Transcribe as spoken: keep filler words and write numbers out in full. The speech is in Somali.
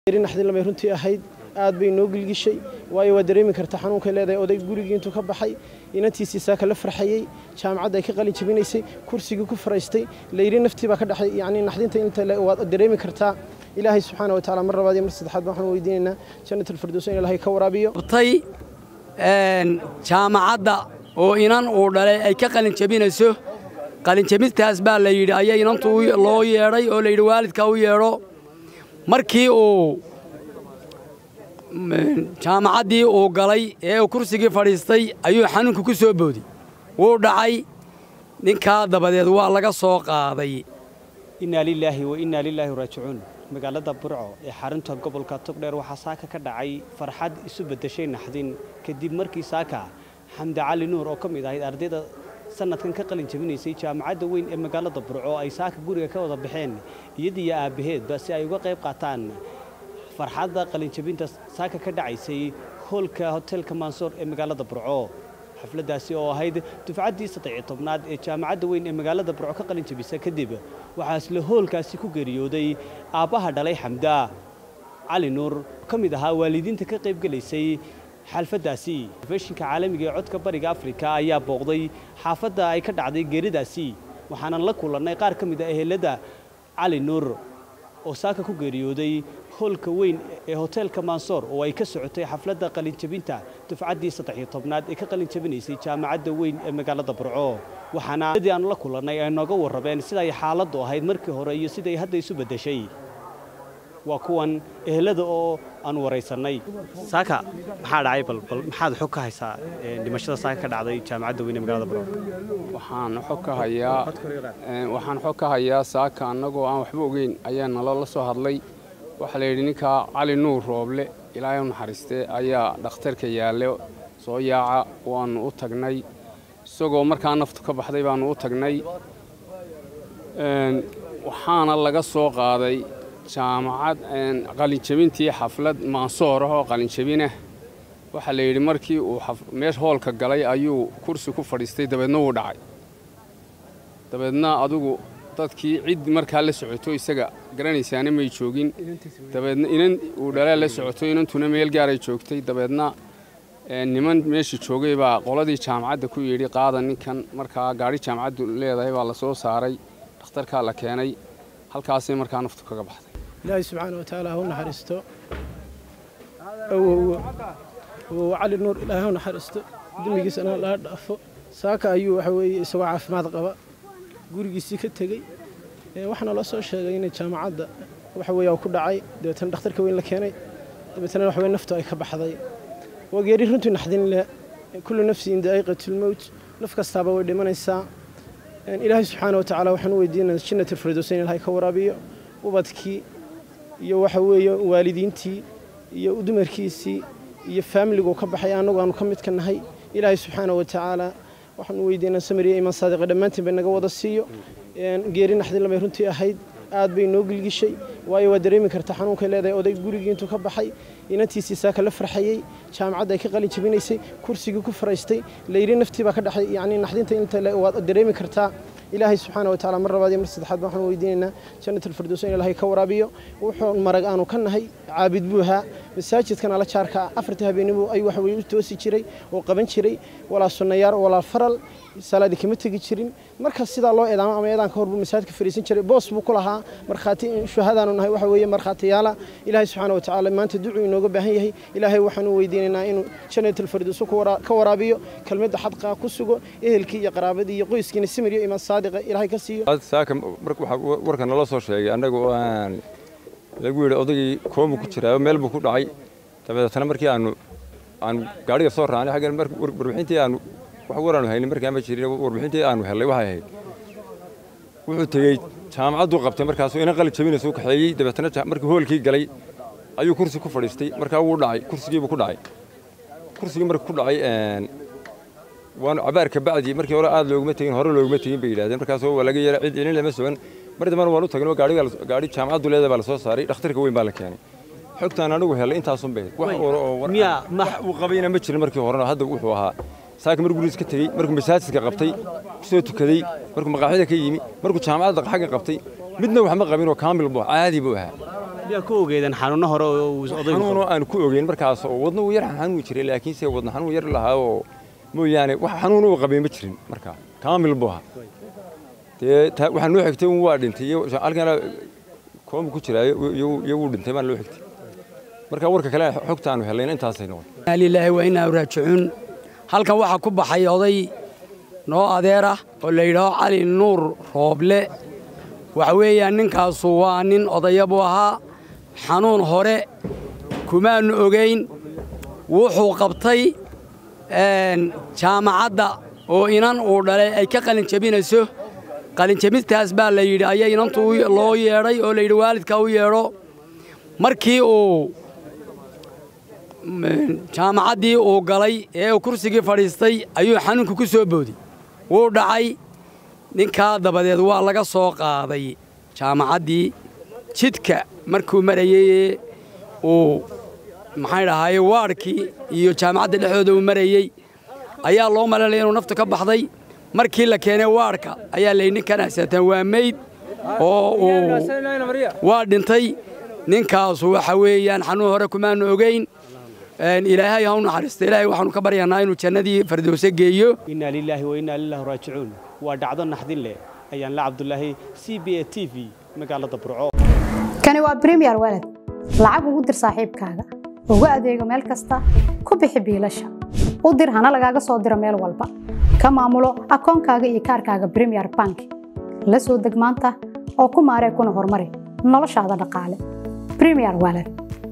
naxdin lama runtii ahayd aad bay noo gilgishay waayo waa dareemi karta xanuunka leedahay oday gurigii intuu ka baxay inantiisii saaka la farxayay jaamacadda ay ka qalin jabinaysay kursigii ku faraystay layri naftii baa ka dhaxay yacni naxdinta inta waad dareemi kartaa ilaahay subxaana wa tacaala mar labaad iyo mar saddexaad waxaan weydiinaynaa jannatul firdaws in ilaahay ka waraabiyo tay jaamacadda oo inan uu dhalay ay ka qalin jabinayso qalin jabintaas baa la yidhi ayaa inantu loo yeedhay oo la yidhi waalidka u yeedho markii uu jaamacaddii uu galay ee uu kursigii fadhiistay ayuu xanuunku ku soo booday wuu dhacay ninkaa dabadeed waa laga soo qaaday inna lilaahi wa inna ilaihi raajicuun magaalada Burco ee xarunta gobolka Togdheer waxaa saaka ka dhacay farxad isu bedeshay naxdin kadib markii saaka Xamdi Cali Nuur oo kamid ahayd ardayda sanadkan ka qalin jabinaysay jaamacadda weyn ee magaalada Burco ay saaka guriga ka wada baxeen iyadii aabaheed ba si ay uga qayb qaataan farxadda qalin jabinta saaka ka dhacaysay hoolka hotelka Mansour ee magaalada Burco xafladaasi oo ahayd dufcaddii saddex iyo tobnaad ee jaamacadda weyn ee magaalada Burco ka qalin jabisay kadib waxaa isla hoolkaasi ku geeriyooday aabaha dhalay Xamda Cali Nuur kamid ahaa waalidiinta ka qayb galaysay xalfadaasi telefishinka caalamiga ee codka bariga Afrika ayaa booqday xaafadda ay ka dhacday geeridaasi waxaana la kulannay qaar kamid ah ehelada Cali Nuur oo saaka ku geeriyooday hoolka weyn ee hotelka Mansour oo ay ka socotay xafladda qalin jabinta dufcaddii saddex iyo tobnaad ee ka qalin jabinaysay jaamacadda weyn ee magaalada Burco waxaana sidii aan la kulannay ay nooga warrabeen sida ay xaaladdu ahayd markii hore iyo sida ay hadda isu bedeshay waa kuwan ehelada oo aan wareysanay saaka maxaa dhacay bal bal maxaad xog ka haysaa dhimashada saaka ka dhacday jaamacadda weyn ee magaalada Burco waxaan xog ka hayaa waxaan xog ka hayaa saaka annagoo aan waxba ogeyn ayaa nala soo hadlay waxa la yidhi ninka Cali Nuur Rooble ilaahay u naxariistay ayaa dhakhtarka yaale soo yaaca waan u tagnay isagoo markaa naftu ka baxday baan u tagnay een waxaana laga soo qaaday jaamacad qalin jabintii xaflad Mansour oo qalin jabina waxa la yidhi markii uu meesh hoolka galay ayuu kursi ku fadhiistay dabeedna uu dhacay dabeedna adigu dadkii cid markaa la socoto isaga garanaysaana may joogin dabeedna inan uu dhalay la socoto inantuna meel gaar ay joogtay dabeedna niman meeshii joogay baa qoladii jaamacadda ku yiri qaadan ninkan markaa gaari jaamacaddu leedahay baa la soo saaray dhakhtarka la keenay halkaas ay markaa naftu kaga baxday ilaahay subxaanahu wa ta'aala hu naxariisto oo Cali Nuur ilaahay hu naxariisto dimigiisana la dhaafo saaka ayuu waxa weeye isagoo caafimaad qaba gurigiisii ka tagay ee waxna la soo sheegay in jaamacadda waxa weeye ku dhacay deetan dhakhtarka weyn la keenay deetan waxa weeye naftu ay ka baxday وغيري runtii naxdin leh kullu nafsi daqiiqatul maut naf kastaba way dhimanaysaa ilaahay subxaanahu wa ta'aala waxaan weydiinaynaa jannatul firdaws in ilaahay ka waraabiyo ubadkii iyo waxa weeye waalidiintii iyo dumarkiisii iyo family-gu ka baxay anagu aanu ka mid ka nahay ilaahay subxaanahu wa ta'aala waxaan weydiinaynaa samiriye iman saadiq dhamaantiin bay naga wada siiyo geeri naxdin lama runtii ahayd aad bay noo gilgishay waayo waa dareemi karta xanuunka leedahay oday gurigii intuu ka baxay inantiisii saaka la farxayay jaamacadda ay ka qalin jabinaysay kursigii ku faraystay layri naftii baa ka dhaxay yacni naxdinta inta waad dareemi kartaa ilaahay subxaanahu wa ta'aala mar labaad iyo mar saddexaad waxaan weydiinaynaa jannatul firdaws in ilaahay ka waraabiyo wuxuu marag aanu ka nahay caabid buuha masaajidkan ala jaarka afartii habeenimo ay wax weey u toosi jiray oo qaban jiray walaa sunnayaar walaa faral salaadi kama tagi jirin marka sida loo eedaamo ama eedan ka horbu masaajidka fariisan jiray boos buu ku lahaa marxaati shuhadaanu nahay waxa weeye marxaatiyaala ilaahay subxaanahu wa ta'aala maanta ducuu inooga baahan yahay ilaahay waxaan weydiinaynaa inuu jannatul firdaws ka waraabiyo kelmadda xadqa ku sugo ehelkii iyo qaraabadii iyo qoyskiina samiriyo iman saadiqa ilaahay ka siiyo saaka marka waxa warka nala soo sheegay anagu aan lagu yiri odagii koomu ku jiraa meel buu ku dhacay tabeetana markii aanu aan gaariga soo raacnay xagan markii warbixintii aanu wax waraan haynin markaa ma jirin warbixintii aanu helay waxa ahayd wuxuu tagay jaamacaddu qabtay markaas ina qalin jabinayso ka xeeyay dabeetana markii hoolkii galay ayuu kursi ku fadhiistay markaa uu dhacay kursigii buu ku dhacay kursigii markii ku dhacay een waan abaarka bacdi markii hore aad looguma tagin hore looguma tagin bay yiraahdeen markaas oo laga yeeray cid inay lama sugan markii dambe waan u tagnay gaariga gaari jaamacaddu leedahay baa la soo saaray dhakhtarka weyn baa la keenay xogtaan anagu helay intaas un bay wax oo miya ma uu qabayna ma jirin markii hore hadda wuxuu ahaa saaka markuu guriga ka tagay markuu masaajidka qabtay soo tukaday markuu maqaaxida ka yimi markuu jaamacadda xagga qabtay midna wax ma qabin oo kaamil buu caadi buu ahaa يا كوجيدن حنون هرو وضيق حنون أنا كوجين مركز وضنا وير حنون يشري لكن سي وضنا حنون ير لها مو يعني حنون وقبي مشرين مركز كامل بوها تي وحنو حكتي وادنتي halkana koom ku jiray iyo dhintay baan loo xigtay marka warka kale xogtaanu helayna intaasay noqon ilaahi wa inna raaji'un halkan waxa ku baxay oday noo adeera oo la yiraahdo Cali Nuur Rooble waxa weeyaan ninkaas waa nin odayab ahaa xanuun hore kumaan ogeyn wuxuu qabtay een jaamacadda oo inan uu dhalay ay ka qalin jabinayso qalin jabintaas baa la yiri ayay inantu loo yeeray oo la yiri waalidka u yeero markii uu jaamacaddii uu galay ee kursigii fadhiistay ayuu xanuunku ku soo boodi wuu dhacay ninka dabadeed waa laga soo qaaday jaamacaddii jidka markuu marayay uu maxay dhahay waarkii iyo jaamacadda dhexdooda uu marayay ayaa loo maleeyay inuu naftu ka baxday markii la keenay waarka ayaa la ninkan asatan waa meyd oo waa dhintay ninkaas waxa weeyaan xanuun hore kumaan ogeyn een ilaahay ha u naxariisto ilaahay waxaanu ka baryaynaa inuu jannadii firdawsa geeyo inna lillahi wa inna ilaihi raaji'uun waa dhacdo naxdin leh ayaan la Cabdullaahi C B A T V magaalada Burco kani waa Premier Wallet lacag ugu dir saaxiibkaaga ugu adeego meel kasta ku bixi biilasha u dir hana lagaaga soo diro meel walba ka maamulo akoonkaaga iyo kaarkaaga Premier Bank la soo deg maanta oo ku maaree kuna horumari noloshaada dhaqaale Premier Wallet